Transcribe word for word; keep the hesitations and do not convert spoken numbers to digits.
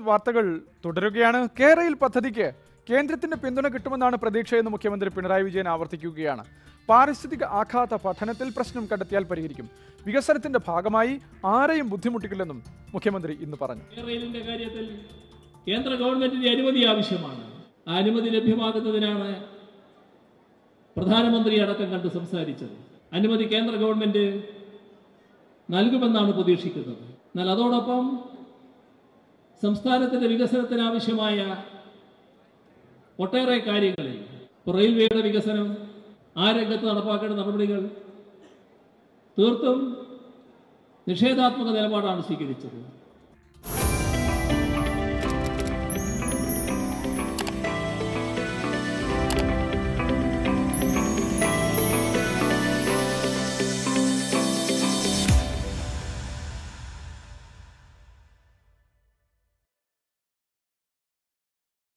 വാർത്തകൾ തുടരുകയാണ്. കേരയിൽ പദ്ധതിക്ക് കേന്ദ്രത്തിന്റെ പിന്തുണ കിട്ടുമെന്നാണ് പ്രതീക്ഷയെന്ന് മുഖ്യമന്ത്രി പിണറായി വിജയൻ ആവർത്തിക്കുകയാണ്. പാരിസ്ഥിതിക ആഘാത പഠനത്തിൽ പ്രശ്നം കണ്ടെത്തിയാൽ പരിഹരിക്കും. വികസനത്തിന്റെ ഭാഗമായി ആരെയും ബുദ്ധിമുട്ടിക്കില്ലെന്നും മുഖ്യമന്ത്രി ഇന്ന് പറഞ്ഞു. കേരളത്തിന്റെ കാര്യത്തിൽ കേന്ദ്ര ഗവൺമെന്റിന്റെ അനുമതി ആവശ്യമാണ്. ആ അനുമതി ലഭ്യമാകുന്നതിനാണ് പ്രധാനമന്ത്രി അടക്കം കണ്ട് സംസാരിച്ചത്. അനുമതി കേന്ദ്ര ഗവൺമെന്റ് നൽകുമെന്നാണ് പ്രതീക്ഷിക്കുന്നത്. എന്നാൽ അതോടൊപ്പം സംസ്ഥാനത്തിന്റെ വികസനത്തിന് ആവശ്യമായ ഒട്ടേറെ കാര്യങ്ങളിൽ റെയിൽവേയുടെ വികസനം, ആ രംഗത്ത് നടപ്പാക്കേണ്ട നടപടികൾ തീർത്തും നിഷേധാത്മക നിലപാടാണ് സ്വീകരിച്ചത്.